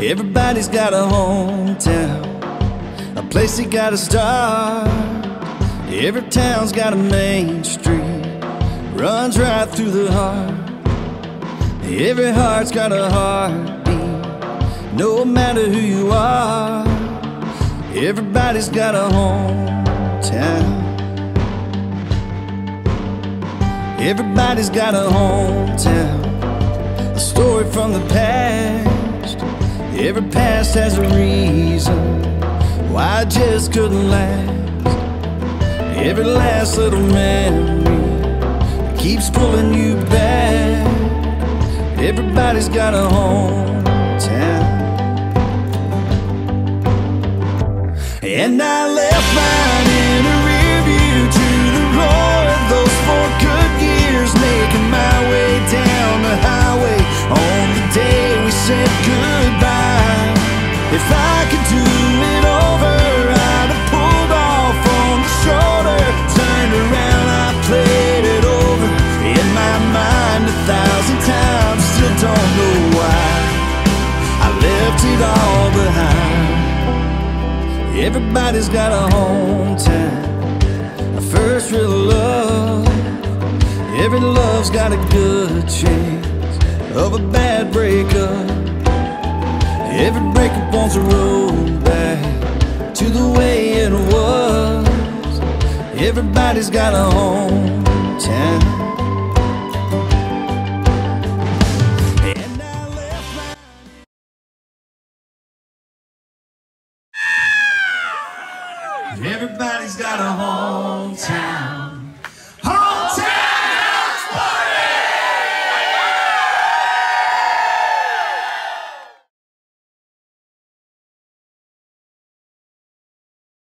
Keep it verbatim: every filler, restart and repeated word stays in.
Everybody's got a hometown, a place they gotta start. Every town's got a main street, runs right through the heart. Every heart's got a heartbeat, no matter who you are. Everybody's got a hometown. Everybody's got a hometown, a story from the past. Every past has a reason why I just couldn't last. Every last little memory keeps pulling you back. Everybody's got a hometown. And I left mine in a rear view to the roar of those four good years, making my way down the highway on the day we said goodbye. If I could do it over, I'd have pulled off on the shoulder, turned around, I played it over in my mind a thousand times. Still don't know why I left it all behind. Everybody's got a hometown, a first real love. Every love's got a good chance of a bad breakup. Every breakup wants a road back to the way it was. Everybody's got a home.